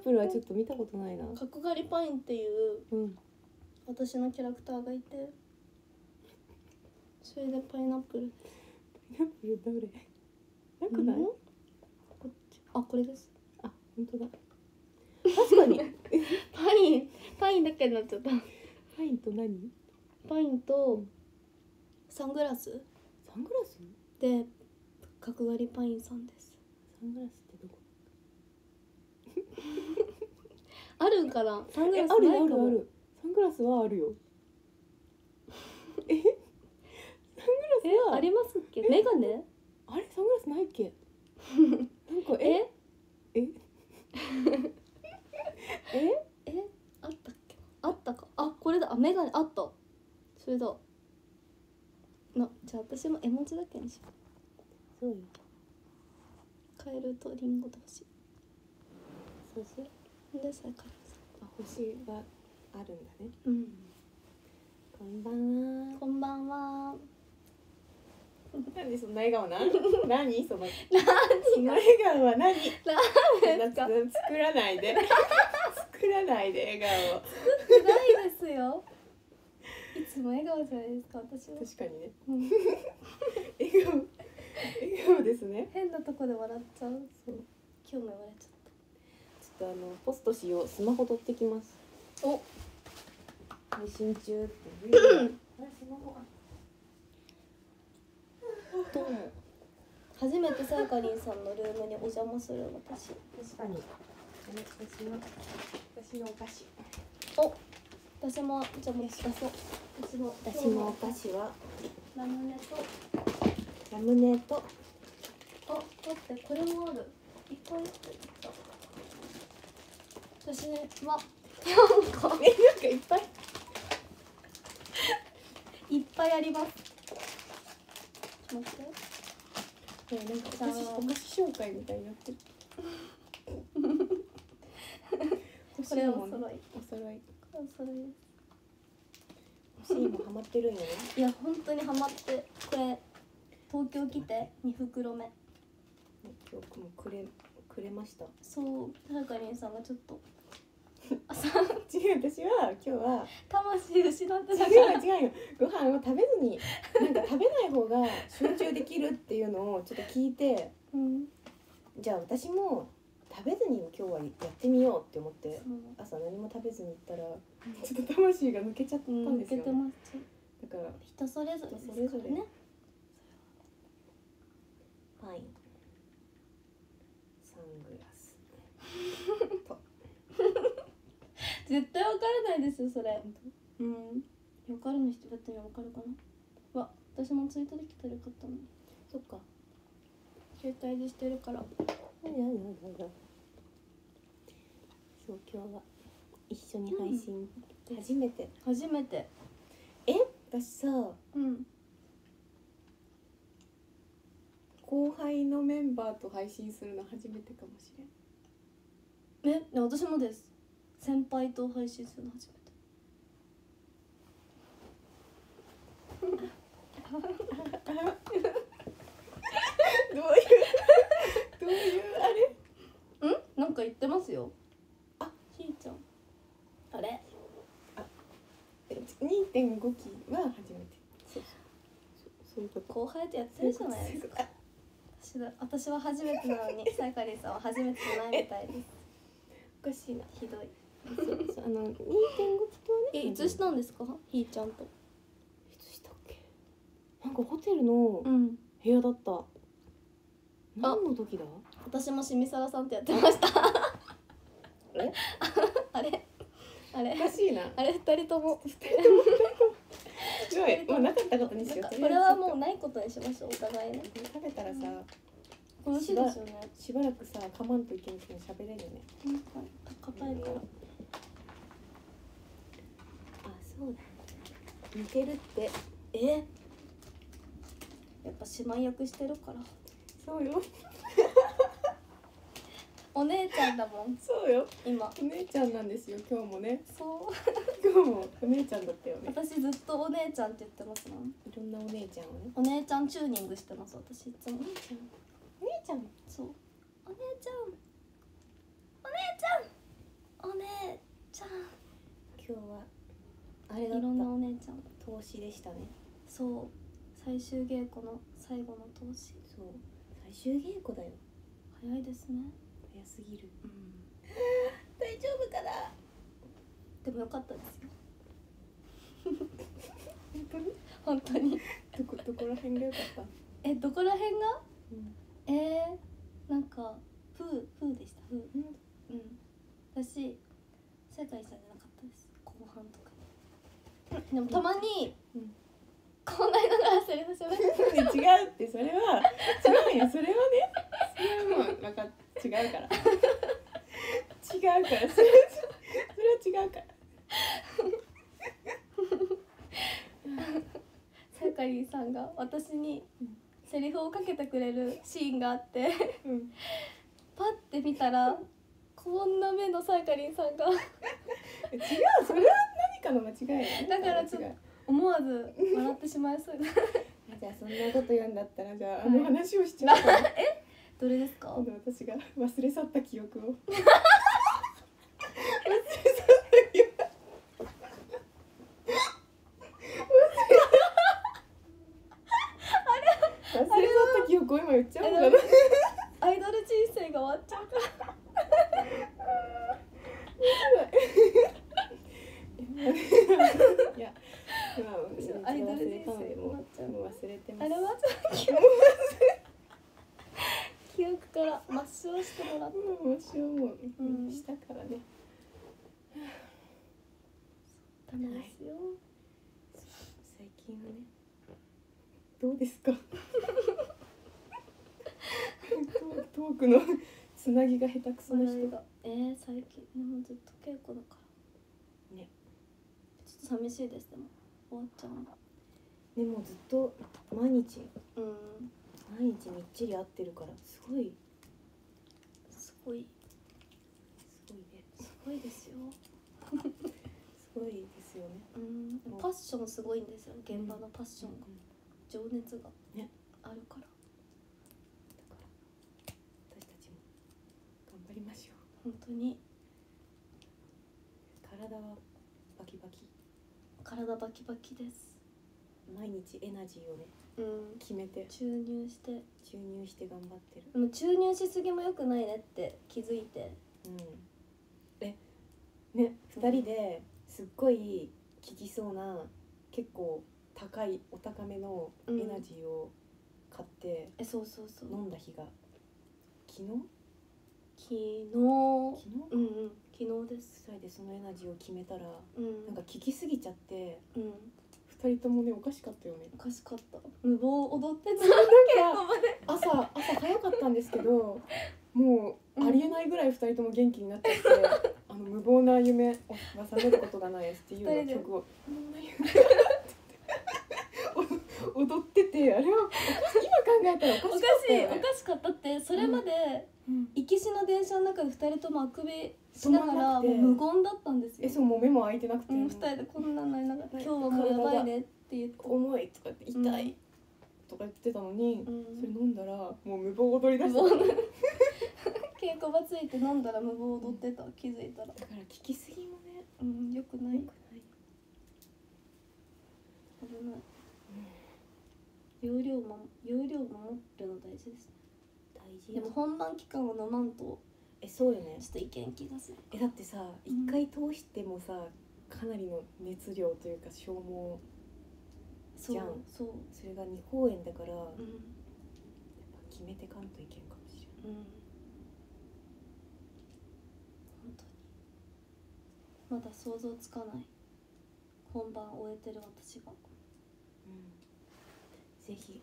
プルはちょっと見たことないな。 角刈りパインっていううん私のキャラクターがいて、それでパイナップル。 パイナップルどれ？なくない？ こっち、あ、これです。 あ、本当だ。確かに。 パインだけになっちゃった。 パインと何？ パインとサングラスサングラス？ で角刈りパインさんです。 サングラスってどこ？ あるんかな。サングラスあるないかも。 あるある。サングラスはあるよ。サングラスはありますっけ？メガネ？ あれサングラスないっけ？なんかえあったっけ？あったか。あ、これだ。あ、メガネあった。それだ。じゃあ私も絵文字だけにしよそうよ。 う。カエルとリンゴと星。 そうしよう。 でさ、カエルさあ、星があるんだね。 ん。うん。 こんばんは。 こんばんは。 何その笑顔な？何その？その笑顔は何？作らないで。作らないで笑顔。 ないですよ。いつも笑顔じゃないですか、私は。 確かにね。 うん笑顔ですね。 変なとこで笑っちゃう。 そう。 今日も言われちゃっちょっとポストしよう。スマホ取ってきます。 お、 配信中って。あれスマホ。 どうも。初めてさやかりんさんのルームにお邪魔する私。 確かに。私のお菓子。 お、私もじゃあもう出そう。 私のお菓子はラムネと。 ラムネと。 あ、待って、これもある。いっぱい入ってた。私はなんかなんかいっぱい。 いっぱいあります。ちょっと待って。 なんかお菓子紹介みたいになってる。 これお揃い。 お揃い。 お揃いです。 欲しいもハマってるんよね。 いや本当にハマって、これ東京来て2袋目。 今日もくれました。 そう、さやかりんさんがちょっと朝違う、私は今日は魂失ってたから。 違うよ。ご飯を食べずになんか食べない方が集中できるっていうのをちょっと聞いて、 うん、 じゃあ私も食べずに今日はやってみようって思ってそう、 朝何も食べずに行ったらちょっと魂が抜けちゃったんですよ、 抜けてます。 だから人それぞれですから人それぞれね。 パイン、サングラスと絶対わからないですよそれ。うん。わかるの人だったらわかるかな。わ、私もツイートできたらよかったのに。 そっか。 携帯でしてるから。 そう、今日は一緒に配信、初めて。私さ、 うん。 後輩のメンバーと配信するの初めてかもしれん。 私もです。先輩と配信するの初めて。 どういうあれ？ なんか言ってますよ。 あ、 ひーちゃん。あれ 2.5 期は初めて。そういうこと。 後輩とやってるじゃないですか。私は初めてなのにさやかりんさんは初めてじゃないみたいです。 おかしいな。 ひどい。 2.5 期とはね。 いつしたんですか、ひーちゃんと。 いつしたっけ？なんかホテルのん。 部屋だった。何の時だ？ 私も清水沢さんとやってました。あれおかしいな。 あれ2人とも。 すごい。もうなかったことにしよう。 これはもうないことにしましょう、お互いね。 食べたらさ、 楽しいですよね。 しばらくさ、かまんといけんけん喋れるよね。 硬いから。 あ、そうだ。似てるって。 やっぱ姉妹役してるから。 そうよ。 お姉ちゃんだもん。 そうよ。 今。 お姉ちゃんなんですよ。今日もね。 そう。 今日もお姉ちゃんだったよね。 私ずっとお姉ちゃんって言ってますもん。 いろんなお姉ちゃんをね。 お姉ちゃんチューニングしてます私いつも。 お姉ちゃん。 そう。お姉ちゃん。お姉ちゃん。 今日はあれいだったろんなお姉ちゃん。 投資でしたね。 そう最終稽古の最後の投資。 そう最終稽古だよ。 早いですね。 早すぎる。 うん、 大丈夫かな。 でもよかったですよ本当に本当にどこら辺が良かった？ どこら辺が？ うんなんか風でした。風。 うん私世界さんじゃなかったです。後半とかでもたまに、 うんこんなにながらセリフ喋って違うってそれは違うよそれはねそれはもう分かっ違うから違うからそれは違うからさやかりんさんが私にセリフをかけてくれるシーンがあってうんパッて見たらこんな目のさやかりんさんが違うそれは何かの間違いよね。 だからちょっと思わず笑ってしまいそうなじゃあそんなこと言うんだったらじゃああの話をしちゃうからどれですか？ 今度私が忘れ去った記憶を忘れ去った記憶を今言っちゃおうかな。 アイドル人生が終わっちゃうからいや、 アイドル人生もう忘れてます。 あれは記憶から抹消してもらってもうしたからね。 ダメですよ、 最近はね、どうですか？トークのつなぎが下手くそな人が。 最近でもずっと稽古だからね。 ちょっと寂しいです。でも終わっちゃうの。 でもずっと毎日うんみっちり会ってるからすごいすごいね。 すごいですよ。 すごいですよね。 パッションすごいんですよ。現場のパッションが、情熱がねあるから。 だから私たちも頑張りましょう。 本当に体はバキバキ。 体バキバキです。 毎日エナジーをね決めて注入して頑張ってる。 でも注入しすぎも良くないねって気づいて、 ね、2人ですっごい効きそうな結構お高めのエナジーを買ってそう飲んだ日が昨日昨日です。 2人でそのエナジーを決めたらなんか効きすぎちゃって 2 人ともねおかしかったよね。 おかしかった。無謀踊ってた。 朝早かったんですけどもうありえないぐらい2人とも元気になっちゃって無謀な夢は覚めることがないですっていうの曲を踊ってて、あれは今考えたらおかしかったよね。 おかしかったってそれまで行きしの電車の中で2人ともあくびしながらもう無言だったんですよ。 そうもう目も開いてなくて、 2人でこんなのにながら今日はもうやばいねって言って重いとかって痛いとか言ってたのに、それ飲んだらもう無謀踊り出して稽古場ついて飲んだら無謀踊ってた。気づいたら。 だから効きすぎもねよくない。危ない。容量守るの大事ですね。 大事。 でも本番期間は飲まんとそうよね。 ちょっといけん気がする。 だってさ一回通してもさかなりの熱量というか消耗じゃん。それが2公演だから、やっぱ決めてかんといけんかもしれない。 本当にまだ想像つかない。本番終えてる私が。 ぜひ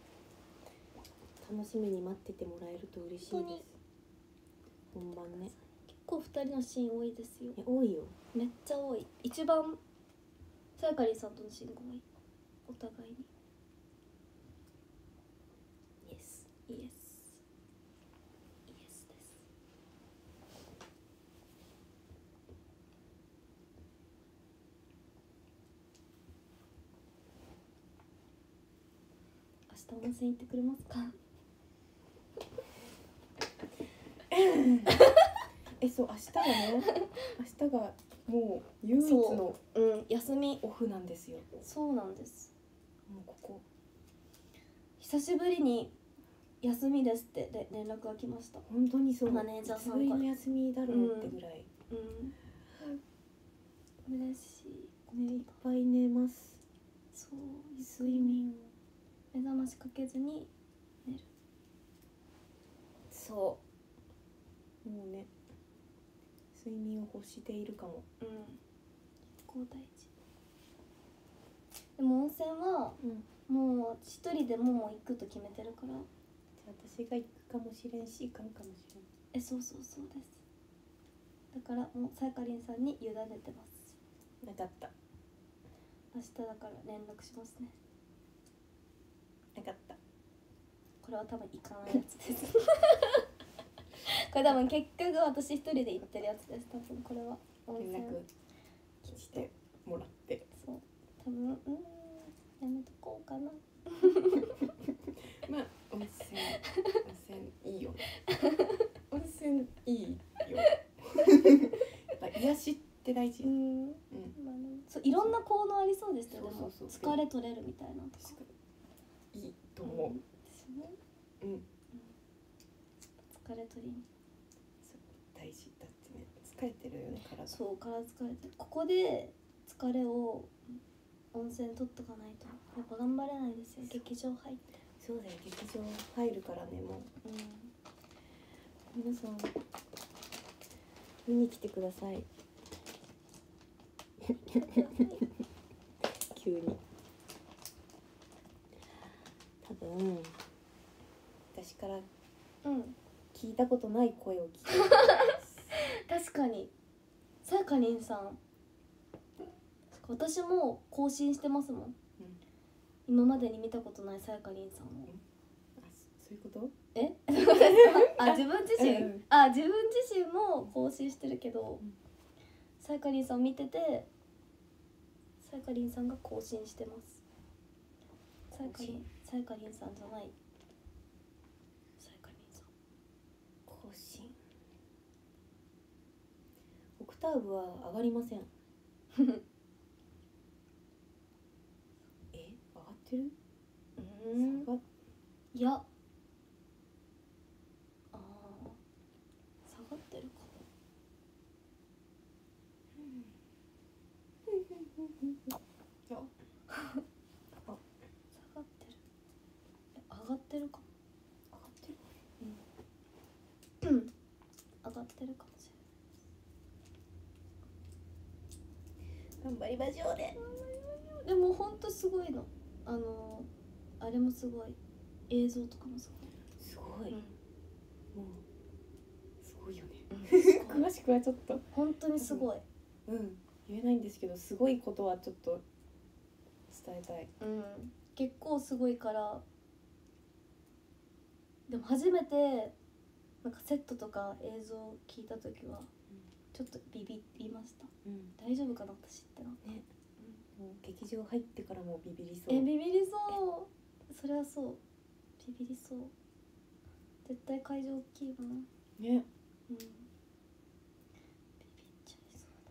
楽しみに待っててもらえると嬉しいです。本番ね。 結構2人のシーン多いですよ。 多いよ。 めっちゃ多い。一番さやかりんさんとのシーンが多い。お互いに。イエスです。明日温泉行ってくれますか？ そう明日がもう唯一の休みオフなんですよ。 そうなんです。 もうここ久しぶりに休みですって連絡が来ました。 本当にそう。 マネージャーさんからいつぶりの休みだろうってぐらい。 嬉しい。 ね、いっぱい寝ます。 そう、 睡眠目覚ましかけずに寝る。 そうもうね、睡眠を欲しているかも。 結構大事。でも温泉は、もう一人でも行くと決めてるから。 じゃあ私が行くかもしれんし、行かんかもしれん。 そうです。だからもうさやかりんさんに委ねてます。 なかった。 明日だから連絡しますね。 なかった。 これは多分行かないやつですこれ多分結局私一人で行ってるやつです。多分これは温泉連絡してもらって。 そう多分やめとこうかなまあ温泉いいよ温泉いいよやっぱ癒しって大事。 そういろんな効能ありそうですよ。でもそう疲れ取れるみたいなとかいいと思う。 疲れ取りに大事だってね。疲れてるよね、体。 そう体疲れてる。ここで疲れを温泉取っとかないとやっぱ頑張れないですよ。劇場入って。 そうだよ、劇場入るからね。もう皆さん見に来てください急に。多分私から聞いたことない声を聞いて確かにさやかりんさん、私も更新してますもん、今までに見たことないさやかりんさんを。 そういうこと？ 自分自身、自分自身も更新してるけど、さやかりんさんを見ててさやかりんさんが更新してます。さやかりんさんじゃないさやかりんさん更新。オクターブは上がりません上がってる？ いや下がってるか下がってる。上がってるかも。上がってるかもしれない。 頑張りましょうね。 でもほんとすごいの。あれもすごい。映像とかもすごい。 すごい。もうすごいよね。詳しくはちょっと本当にすごい。 言えないんですけど、すごいことはちょっと伝えたい。 結構すごいから。でも初めてなんかセットとか映像聞いた時はちょっとビビりました。大丈夫かな私ってなね。 もう劇場入ってからもビビりそう。 ビビりそう。それはそう。ビビりそう。絶対会場大きいもんね。ビビっちゃいそうだ。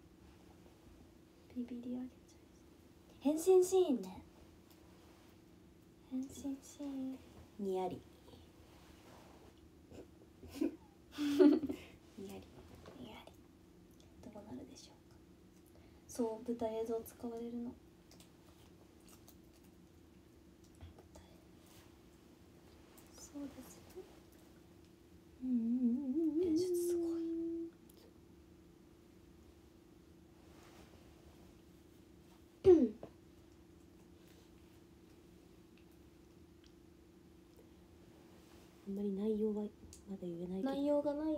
ビビり上げちゃいそう。変身シーンね。変身シーンにやりにやりどうなるでしょうか。そう舞台映像使われるの。そうですね。演出すごい。 あんまり内容はまだ言えないけど。 内容がないよ。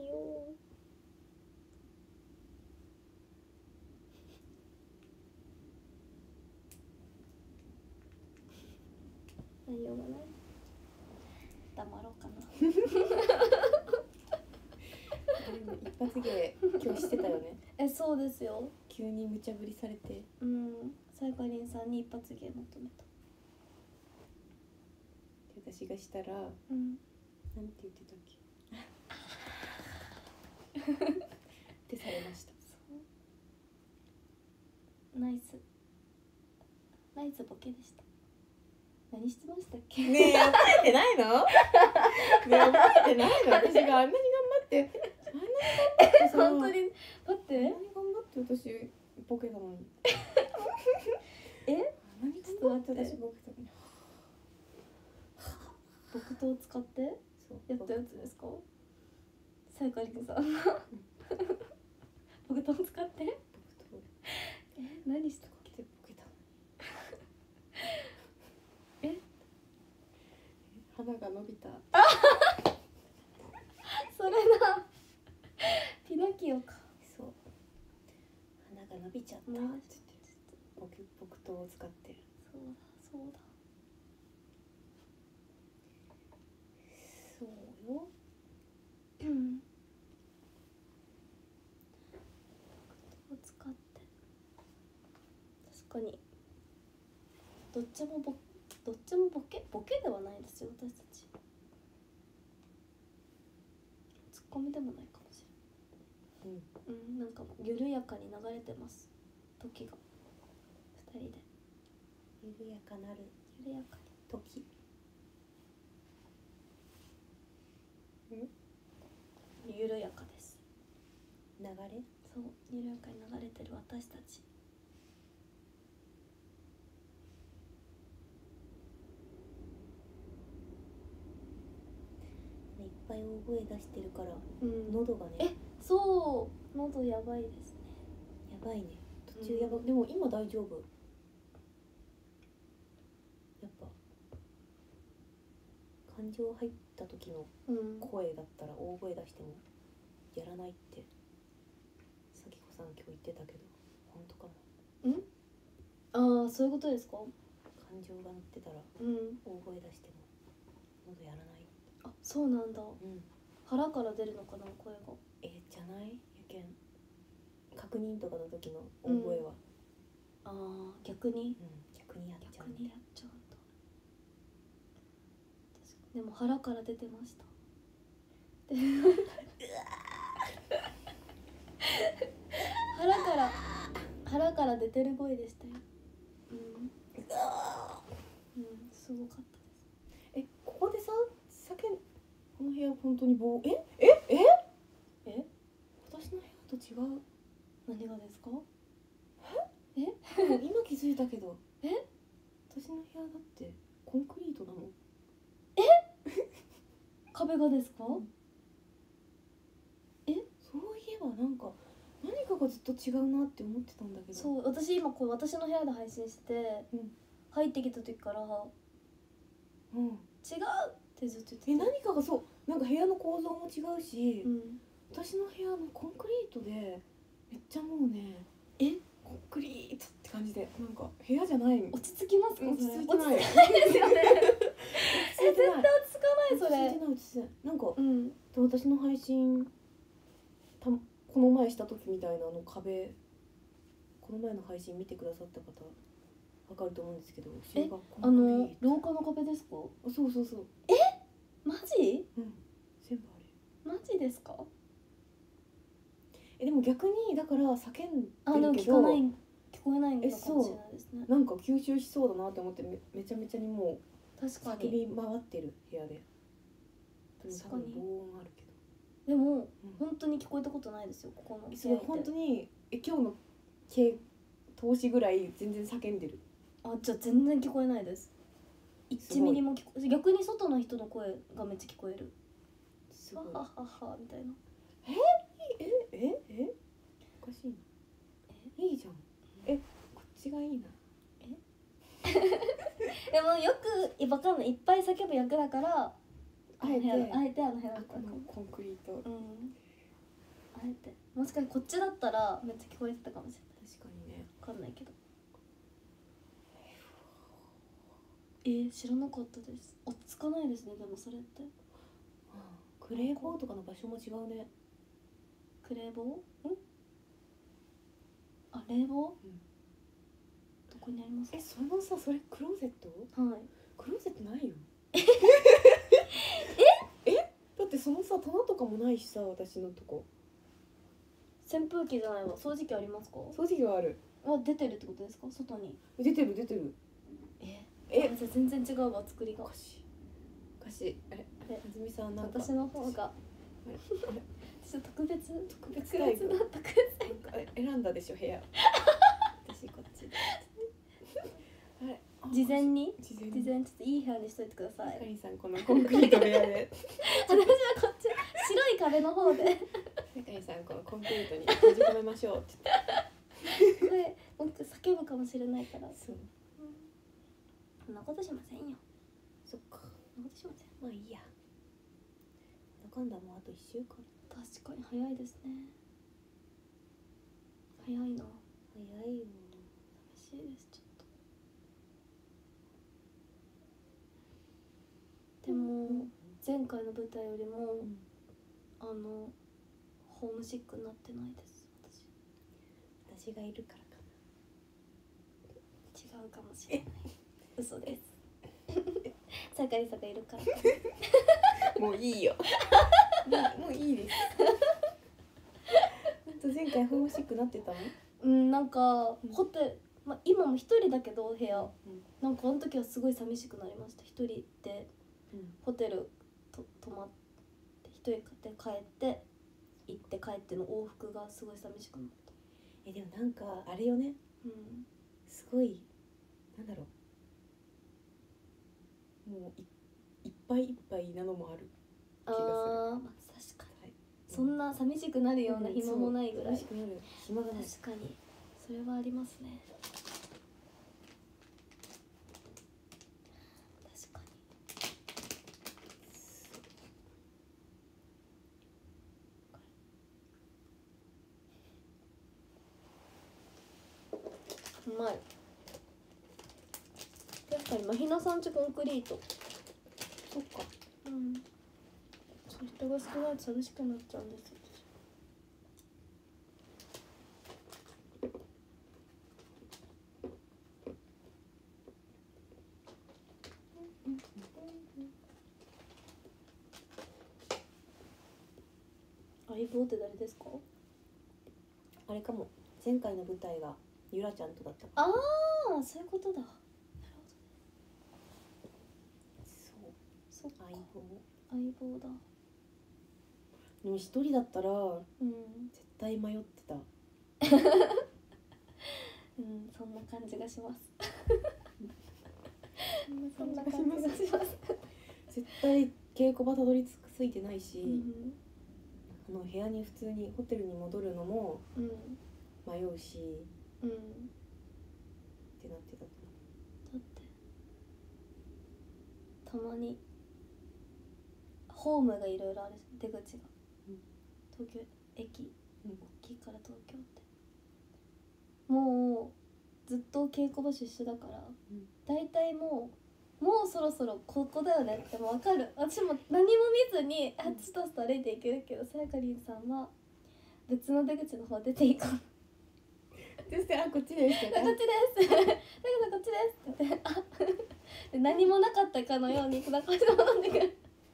内容がない。黙ろうかな。 一発芸今日してたよね。 そうですよ。 急に無茶ぶりされて。 さやかりんさんに一発芸求めた。 で私がしたら、なんて言ってたっけってされました。 つボケでした。何してましたっけ？ ねえ覚えてないの？ねえ覚えてないの？私があんなに頑張ってさ本当に待ってあんなに頑張って私ボケたのにえ？ あんなに頑張って私ボケたのに木刀を使ってやったやつですか？さやかりんさん木刀を使って何したっけ？ ボケたえ？ 鼻が伸びた。 それだピノキオか。 そう鼻が伸びちゃったって言って木刀を使ってそうだそうだそうよ。 うん木刀を使って確かにどっちもボケではないですよ私たち。ツッコミでもないかもしれない。なんか緩やかに流れてます時が2人で緩やかなる緩やか時。 に緩やかです。 流れ？ そう緩やかに流れてる私たち。 いっぱい大声出してるから、喉がね。 そう喉やばいですね。 やばいね。途中やば、でも今大丈夫。やっぱ感情入った時の声だったら大声出してもやらないって咲子さん今日言ってたけど本当かな。ああそういうことですか？ 感情が乗ってたら大声出しても喉やらない。 あそうなんだ。腹から出るのかな声が。 じゃない？やけん確認とかの時の大声は、 ああ逆に、 逆にやっちゃう。 逆にやっちゃうんだ。でも腹から出てました。腹から出てる声でしたよ。すごかったです。 ここでさこの部屋本当に私の部屋と違う。 何がですか？ 今気づいたけど私の部屋だってコンクリートなの。 壁がですか？ そういえばなんか何かがずっと違うなって思ってたんだけど。 そう私今こう私の部屋で配信してて、入ってきた時から違うってずっと言ってて。 何かがそうなんか部屋の構造も違うし、私の部屋のコンクリートでめっちゃもうねコンクリートって感じでなんか部屋じゃない。 落ち着きますか？ 落ち着いてない。 落ち着かないですよね。絶対落ち着かないそれ。 落ち着いてないなんか、私の配信この前した時みたいな壁、この前の配信見てくださった方わかると思うんですけど、後ろがコンクリート。 廊下の壁ですか？ そうマジ？ 全部あれ。 マジですか？ でも逆にだから叫んでるけどでも聞こえないのかもしれないですね。 なんか吸収しそうだなって思ってめちゃめちゃにもう確かに叫び回ってる部屋で。 確かに防音あるけど。 でも、本当に聞こえたことないですよここの部屋って。 本当に今日の通しぐらい全然叫んでる。 じゃあ全然聞こえないです。1ミリも逆に外の人の声がめっちゃ聞こえる。ははははみたいな。 おかしいな。いいじゃん。こっちがいいな。 でもよくわかんない、いっぱい叫ぶ役だからあえてあの部屋だったこのコンクリート。 あえてもしかしてこっちだったらめっちゃ聞こえてたかもしれない。 確かにね。 わかんないけど。知らなかったです。落ち着かないですね。でもそれってクレーボーとかの場所も違うね。 クレーボー？冷房？どこにありますか？ それクローゼット？ はい。 クローゼットないよ。だって棚とかもないしさ、私のとこ。 扇風機じゃないわ。掃除機ありますか？ 掃除機はある。 出てるってことですか？外に。 出てる。 じゃあ全然違うわ作りが。 おかしい。あれあずみさんなんか私の方があれちょっと特別タイプな特別選んだでしょ部屋。私こっちで。あれ事前にちょっといい部屋にしといてください。 かりんさんこのコンクリート部屋で。 私はこっち白い壁の方で。 かりんさんこのコンクリートに閉じ込めましょうってこれ僕叫ぶかもしれないから。 そう。 そんなことしませんよ。 そっか。 そんなことしません。 まあいいや。なんだかんだもうあと1週間。 確かに早いですね。早いな。 早いよ。 寂しいですちょっと。でも前回の舞台よりも、ホームシックになってないです。 私がいるからかな。違うかもしれない。嘘です。さかりさんがいるから。 もういいよ。もういいです。前回ホームシックなってたの？ なんかホテル、今も一人だけど部屋、なんかあの時はすごい寂しくなりました。一人でホテル泊まって一人で帰って行って帰っての往復がすごい寂しくなった。 でもなんかあれよね、すごいなんだろう、もういっぱいいっぱいなのもある気がする。 確かに、そんな寂しくなるような暇もないぐらい、 寂しくなる暇がない。 確かにそれはありますね。確かに。うまい。やっぱりマヒナさんちコンクリート。 そっか。 そう人が少ないと寂しくなっちゃうんですよ。相棒って誰ですか？ あれかも、前回の舞台がゆらちゃんとだったか。 ああ、そういうことだ。なるほど。そう。相棒だ。 でも一人だったら、絶対迷ってた。 そんな感じがします。 そんな感じがします。絶対稽古場たどり着いてないし、部屋に普通にホテルに戻るのも迷うし、ってなってた。だってたまにホームがいろいろあるじゃん、出口が、東京駅、大きいから東京ってもうずっと稽古場所一緒だから、だいたいもうそろそろここだよねっても分かる。私も何も見ずにスタスタ歩いていけるけど、さやかりんさんは別の出口の方出ていこうそしてこっちですって、 こっちですだけどこっちですってで何もなかったかのように中島飲んでくる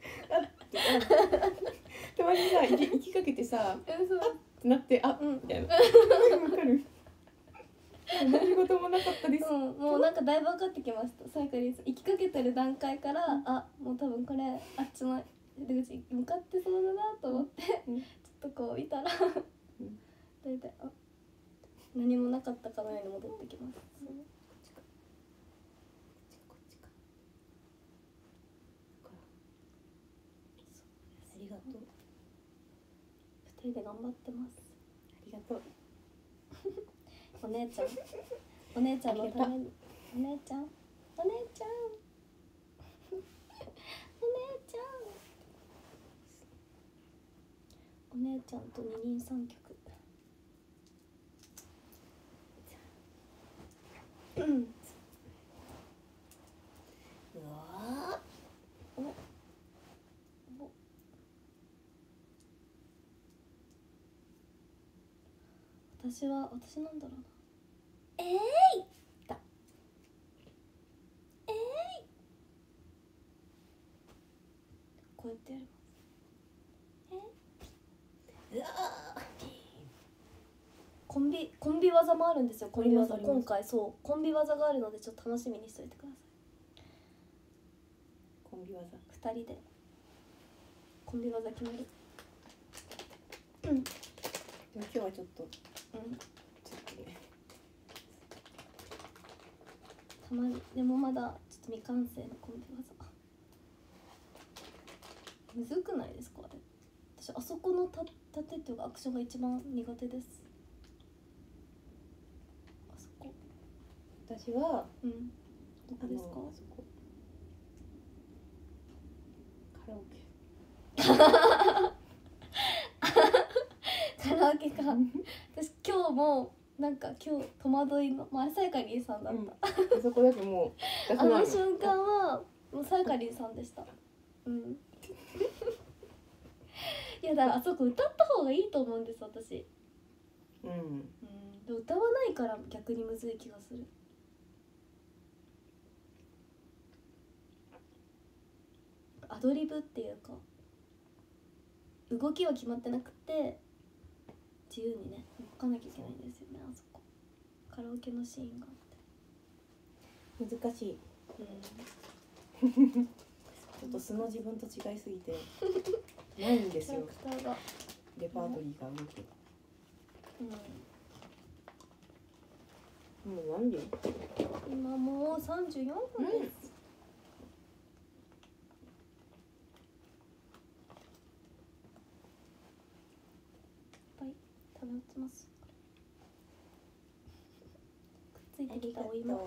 たまにさ行きかけてさってなってみたいなわかる。何事もなかったです。 もうなんかだいぶ分かってきました。さやかりんさん行きかけてる段階から、もう多分これあっちの出口向かってそうだなと思って、ちょっとこう見たらだいたい何もなかったかのように戻ってきます。 こっちか。ありがとう。 二人で頑張ってます。 ありがとう。 お姉ちゃんのために、お姉ちゃんと二人三脚。 うわ私なんだろうな。だ。こうやってやります。コンビ技もあるんですよ。今回コンビ技があるのでちょっと楽しみにしておいてください。 ンビ技。 2人でコンビ技決める。 でも今日はちょっとうん、 ちょっとね。 たまにでもまだちょっと未完成のコンビ技。むずくないですかあれ。私あそこの盾っていうかアクションが一番苦手です。あそこ。 私はうん。どこですか？ あそこ。カラオケ。 カラオケか。私今日もなんか今日戸惑いのさやかりんさんだった。 あそこだともうあの瞬間はもうさやかりんさんでした。うん。いやだからあそこ歌った方がいいと思うんです私。 うん。 で歌わないから逆にむずい気がする。アドリブっていうか動きは決まってなくて自由にね動かなきゃいけないんですよねあそこ。カラオケのシーンがあって。 難しい。ちょっと素の自分と違いすぎてないんですよ。 キャラクターがレパートリーが動く。もう何時？ 今もう34分です。いっぱい食べ落ちます。くっついてきたお芋。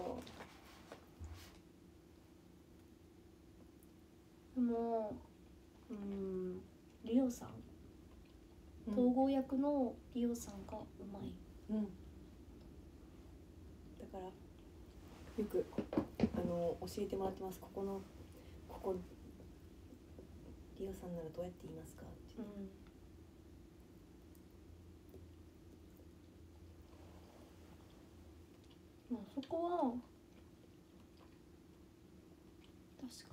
もうリオさん、統合役のリオさんがうまい。 だからよく教えてもらってます。ここリオさんならどうやって言いますかって。 まあそこは確か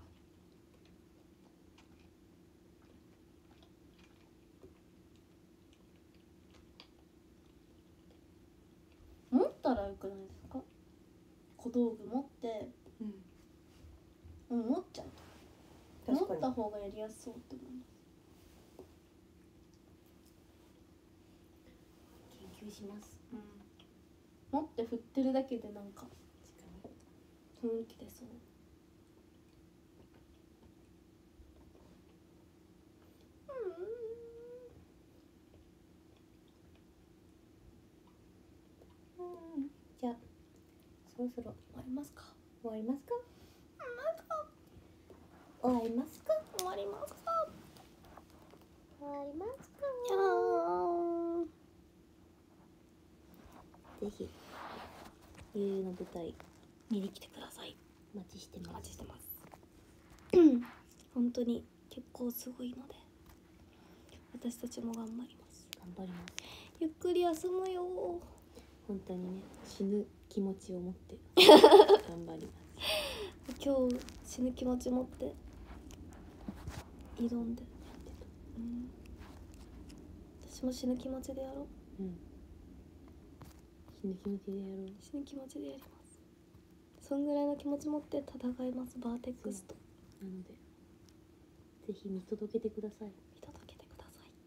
に持ったらよくないですか。小道具持って持っちゃうと持った方がやりやすそうって思います。 研究します。 持って振ってるだけでなんか雰囲気出そう。 じゃあそろそろ終わりますか。 終わりますか。終わりますか。 終わりますか。 終わりますか。 いやぜひゆうの舞台見に来てください。 お待ちしてます。 お待ちしてます。本当に結構すごいので私たちも頑張ります。 頑張ります。 ゆっくり休むよ。 本当にね死ぬ気持ちを持って頑張ります。 今日死ぬ気持ち持って挑んで、私も死ぬ気持ちでやろう。 死ぬ気持ちでやろう。 死ぬ気持ちでやります。そんぐらいの気持ち持って戦います。バーテックスと。 なのでぜひ見届けてください。 見届けてください。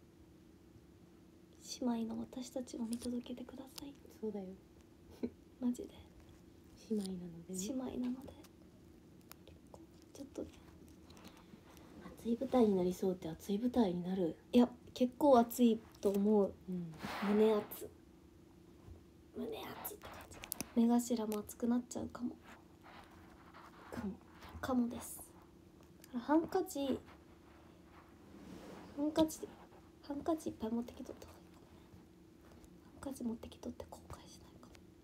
姉妹の私たちも見届けてください。 そうだよ。 マジで姉妹なのでね。 姉妹なのでちょっとね熱い舞台になりそうって熱い舞台になる。 いや結構熱いと思う。胸熱って感じ。目頭も熱くなっちゃうかもですハンカチいっぱい持ってきとった方がいいかもね。ハンカチ持ってきとって後悔しないか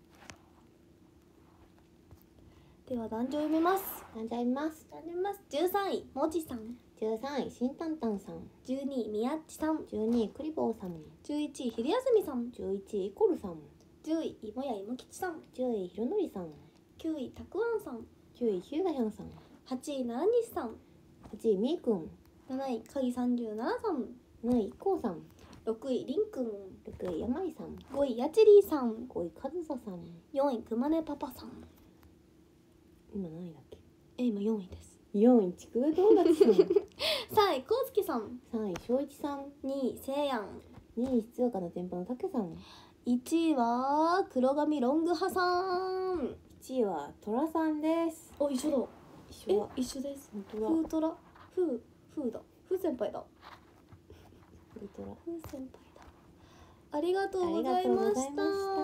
も。では壇上読みます。13位もちさん、 13位しんたんたんさん、 12位みやっちさん、 12位くりぼうさん、 11位ひるやすみさん、 11位いこるさん、 10位いもやいもきちさん、 10位ひろのりさん、 9位たくあんさん、 9位ひゅうがひゃんさん、 8位ならにしさん、 8位みーくん、 7位かぎ37さん、 7位こうさん、 6位りんくん、 6位やまいさん、 5位やちりーさん、 5位かずささん、 4位くまねパパさん。 今何位だっけ。 今4位です。 4位ちくわドーナツさん、 3位こうすけさん、 3位正一さん、 2位せいやん、 2位静岡の店舗のたけさん、 1位は黒髪ロングハさん。 1位はトラさんです。 お、一緒だ。 一緒だ。 一緒です。 本当だ。 フートラ、フーだ。フー先輩だ。 フートラ。 フー先輩だ。ありがとうございました。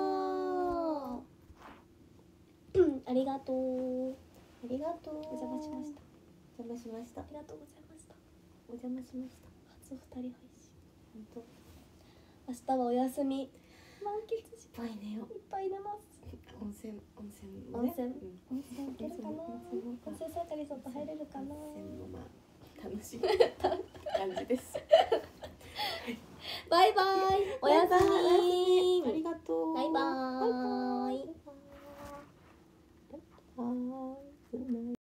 ありがとう。 ありがとう。 お邪魔しました。 お邪魔しました。 ありがとうございました。 お邪魔しました。 初2人配信。 本当。 明日はお休み。満喫し。 いっぱい寝よう。 いっぱい寝ます。 温泉もね。 温泉行けるかな。温泉サーカリさんと入れるかな。 温泉もまあ楽しい感じです。 バイバイ。おやすみ。 ありがとう。 バイバイ。 バイバイ。